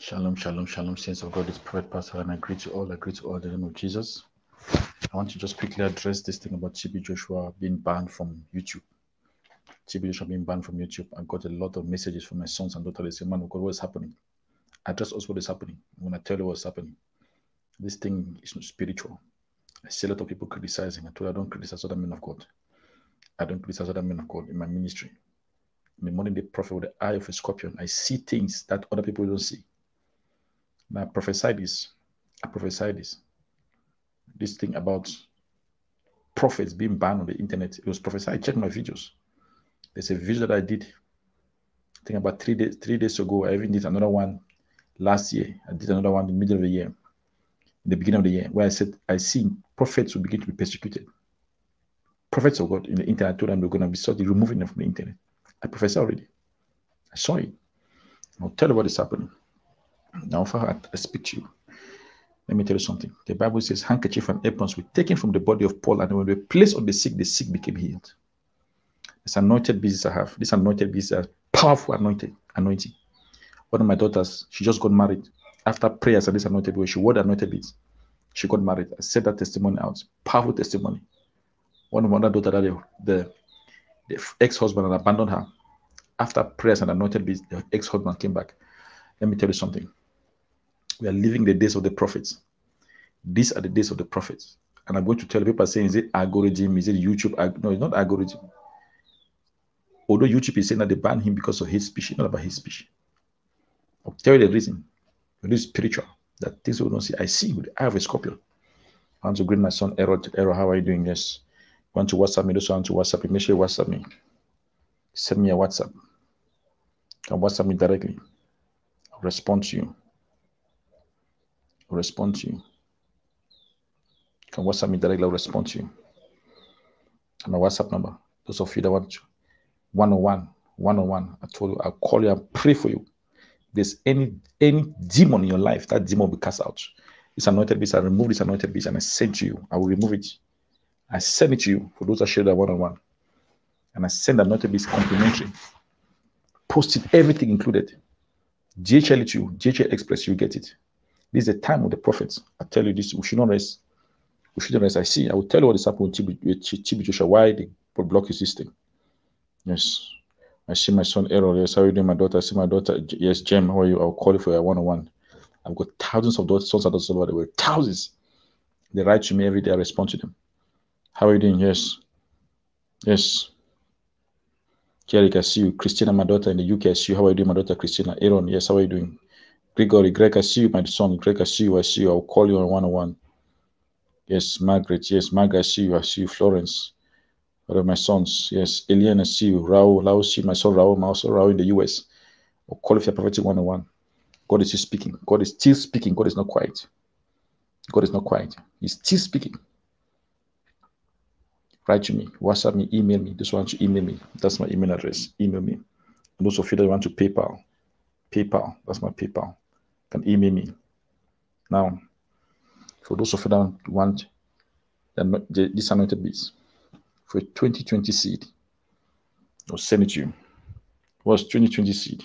Shalom, shalom, shalom, saints of God. This prophet pastor, and I greet you all. I greet you all in the name of Jesus. I want to just quickly address this thing about TB Joshua being banned from YouTube. TB Joshua being banned from YouTube. I got a lot of messages from my sons and daughters. They say, "Man of God, what's happening?" Address us what is happening. When I tell you what's happening, this thing is not spiritual. I see a lot of people criticizing. I told you I don't criticize other men of God. I don't criticize other men of God in my ministry. In the morning, the prophet with the eye of a scorpion, I see things that other people don't see. Now, I prophesy this. This thing about prophets being banned on the internet. It was prophesied. Check my videos. There's a video that I did. I think about 3 days ago. I even did another one last year. I did another one in the middle of the year, in the beginning of the year, where I said I see prophets will begin to be persecuted. Prophets of God in the internet. I told them they're going to be sort of removing them from the internet. I prophesied already. I saw it. I'll tell you what is happening. Now, if I speak to you, let me tell you something. The Bible says handkerchief and aprons were taken from the body of Paul, and when they were placed on the sick became healed. This anointed beads I have. This anointed beads are powerful anointing. One of my daughters, she just got married. After prayers and this anointed beads, she wore the anointed beads. She got married. I said that testimony out. Powerful testimony. One of my other daughters, the ex-husband had abandoned her. After prayers and anointed beads, the ex-husband came back. Let me tell you something. We are living the days of the prophets. These are the days of the prophets. And I'm going to tell people saying, is it algorithm? Is it YouTube? No, it's not algorithm. Although YouTube is saying that they ban him because of hate speech, it's not about hate speech. I'll tell you the reason. It is spiritual. That things we don't see. I see with the eye of a scorpion. I want to greet my son, Errol. Errol, how are you doing? Yes. You want to WhatsApp me? Those who want to WhatsApp me, make sure you WhatsApp me. Send me a WhatsApp. You can WhatsApp me directly. I'll respond to you. You can WhatsApp me directly. I'll respond to you. And my WhatsApp number. Those of you that want to one-on-one. I told you, I'll call you and pray for you. If there's any demon in your life, that demon will be cast out. This anointed beast, I remove this anointed beast and I send to you. I will remove it. I send it to you for those that share that one-on-one. And I send the anointed beast complimentary. Post it, everything included. DHL it to you, DHL Express, you get it. This is the time of the prophets. I tell you this, we should not rest. We shouldn't rest. I will tell you what is happening with TB Joshua, why they block his system. Yes. I see my son Errol. Yes, how are you doing, my daughter? I see my daughter. Yes, Jem, how are you? I'll call you for a one-on-one. I've got thousands of sons and daughters all over the world. Thousands. They write to me every day. I respond to them. How are you doing? Yes. Yes. Jerry, I see you. Christina, my daughter in the UK, I see you. How are you doing, my daughter Christina? Aaron, yes, how are you doing? Gregory, Greg, I see you, my son. Greg, I see you. I'll call you on one-on-one. Yes, Margaret. Yes, Margaret, I see you. Florence. One of my sons. Yes, Eliane, I see you. Raul, see my son Raul. My also Raul in the US. I'll call you for prophetic one-on-one. God is still speaking. God is still speaking. God is not quiet. God is not quiet. He's still speaking. Write to me, WhatsApp me, email me. Those who want to email me, that's my email address. Email me. And those of you that want to PayPal, that's my PayPal. You can email me. Now, for those of you that want this anointed beads for 2020 seed, I'll send it to you. What's 2020 seed?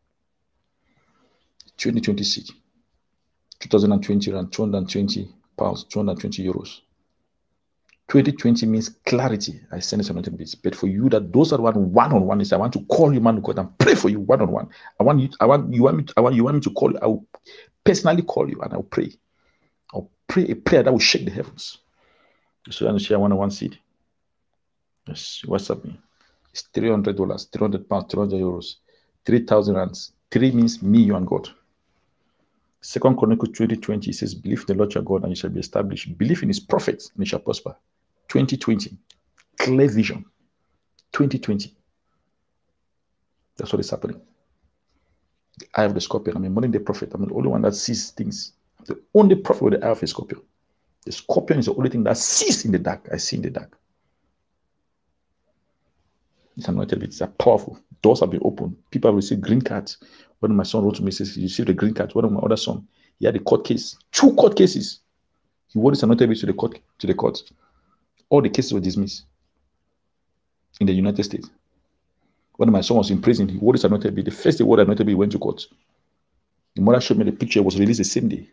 2020 seed. 2020 and 220 pounds, 220 euros. 2020 means clarity. I send it anointed beads. But for you, those that want one-on-one, is I want to call you, man of God, and pray for you one-on-one. You want me to call you. I will personally call you and I'll pray. I'll pray a prayer that will shake the heavens. So you want to share one-on-one seed? Yes, WhatsApp me. It's $300, 300 pounds, 300 euros, 3,000 rands. 3 means me, you, and God. 2 Chronicles 20:20 says, believe in the Lord your God and you shall be established. Believe in his prophets and you shall prosper. 2020. Clear vision. 2020. That's what is happening. The eye of the scorpion. I'm a modern day prophet. I'm the only one that sees things. I'm the only prophet with the eye of a scorpion. The scorpion is the only thing that sees in the dark. I see in the dark. It's anointed. It's powerful. Doors have been opened. People have received green cards. One of my son wrote to me, says he received a green card. One of my other son, he had a court case. 2 court cases. He wore this anointed to the court. All the cases were dismissed in the United States. One of my sons was in prison. He wore this anointed. The first day he wore the anointed, he went to court. The mother showed me the picture. It was released the same day.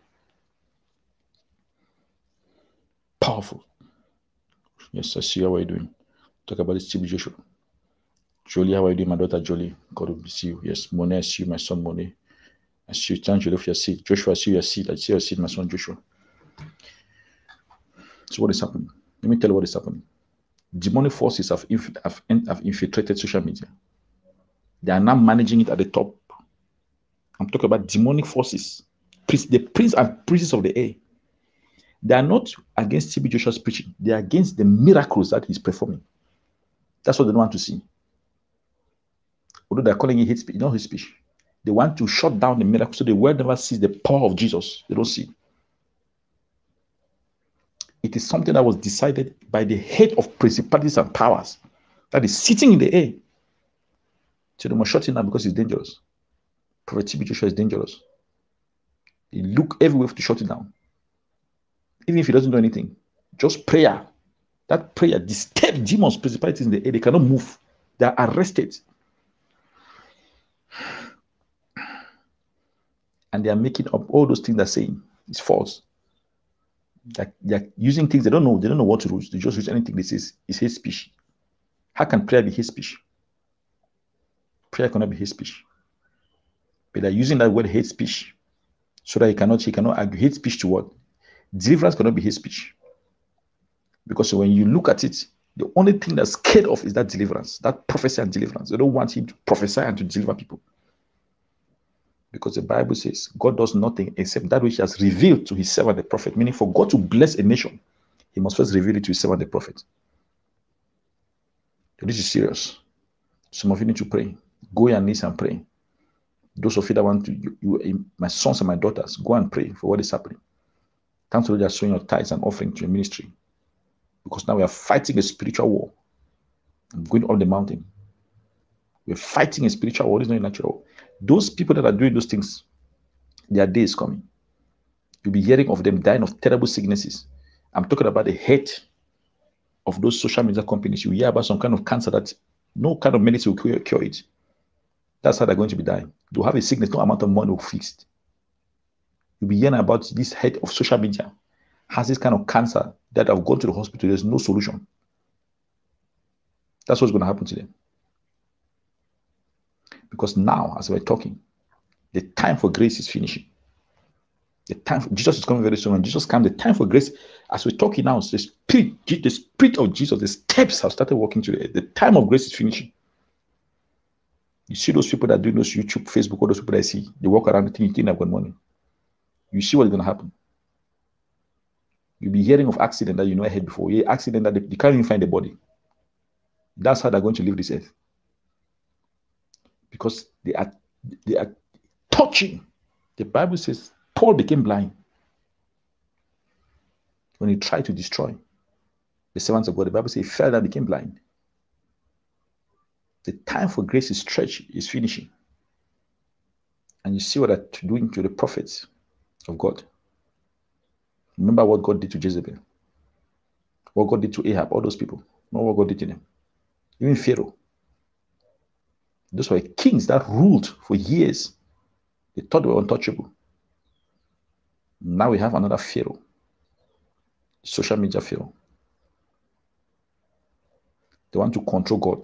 Powerful. Yes, I see how are you doing. Talk about this TB Joshua. Jolie, how are you doing? My daughter Jolie. God bless you. Yes, Monet, I see you, my son Monet. I see you. Thank you for your seed. Joshua, I see your seed. I see your seed, my son Joshua. So what is happening? Let me tell you what is happening. Demonic forces have infiltrated social media. They are now managing it at the top. I'm talking about demonic forces. The prince and princes of the air. They are not against TB Joshua's preaching. They are against the miracles that he's performing. That's what they don't want to see. Although they're calling it hate speech, not hate speech. They want to shut down the miracle so the world never sees the power of Jesus. They don't see. It is something that was decided by the head of principalities and powers that is sitting in the air. So they must shut it down because it's dangerous. Prophet TB Joshua is dangerous. They look everywhere to shut it down. Even if he doesn't do anything, just prayer. That prayer disturbs demons, principalities in the air. They cannot move. They are arrested. And they are making up all those things they're saying. It's false. They're using things they don't know. They don't know what to use. They just use anything they say is hate speech. How can prayer be hate speech? Prayer cannot be hate speech. But they're using that word hate speech so that he cannot argue. Hate speech to what? Deliverance cannot be hate speech. Because when you look at it, the only thing that's scared of is that deliverance, that prophecy and deliverance. They don't want him to prophesy and to deliver people. Because the Bible says God does nothing except that which he has revealed to his servant the prophet. Meaning for God to bless a nation, he must first reveal it to his servant the prophet. So this is serious. Some of you need to pray. Go on your knees and pray. Those of you that want to, my sons and my daughters, go and pray for what is happening. Thanks to those that are showing your tithes and offering to your ministry. Because now we are fighting a spiritual war. I'm going up the mountain. We're fighting a spiritual war. It's not a natural war. Those people that are doing those things, their day is coming. You'll be hearing of them dying of terrible sicknesses. I'm talking about the head of those social media companies. You hear about some kind of cancer that no kind of medicine will cure it. That's how they're going to be dying. They'll have a sickness, no amount of money will fix it. You'll be hearing about this head of social media has this kind of cancer that have gone to the hospital. There's no solution. That's what's going to happen to them. Because now, as we're talking, the time for grace is finishing. The time for Jesus is coming very soon. When Jesus comes, the time for grace, as we're talking now, the spirit of Jesus, the steps have started walking to the time of grace is finishing. You see those people that are doing those YouTube, Facebook, all those people that I see, they walk around thinking they've got money. You see what's going to happen. You'll be hearing of accident that you never heard before. Yeah, accident that they can't even find the body. That's how they're going to leave this earth. Because they are touching. The Bible says Paul became blind when he tried to destroy the servants of God. The Bible says he fell and became blind. The time for grace is stretched, is finishing. And you see what they're doing to the prophets of God. Remember what God did to Jezebel. What God did to Ahab, all those people. Not what God did to them. Even Pharaoh. Those were kings that ruled for years. They thought they were untouchable. Now we have another Pharaoh. Social media Pharaoh. They want to control God.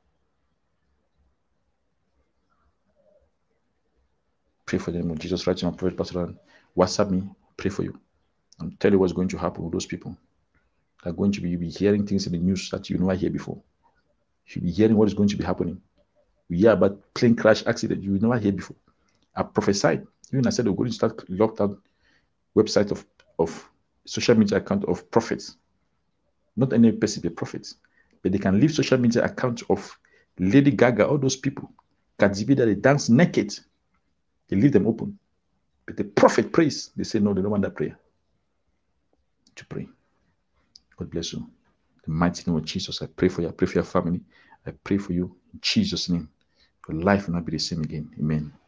Pray for them. Jesus writes in my prophet pastor, WhatsApp me, pray for you. I'm telling you what's going to happen with those people. They're going to be, you'll be hearing things in the news that you never hear before. You'll be hearing what is going to be happening. You hear about plane crash accident you never hear before. I prophesied. Even I said we're going to start lockdown website of social media account of prophets. Not any person be prophets, but they can leave social media account of Lady Gaga, all those people. Cardi that they dance naked. They leave them open. But the prophet prays. They say no, they don't want that prayer. To pray. God bless you. In the mighty name of Jesus, I pray for you. I pray for your family. I pray for you in Jesus' name. Your life will not be the same again. Amen.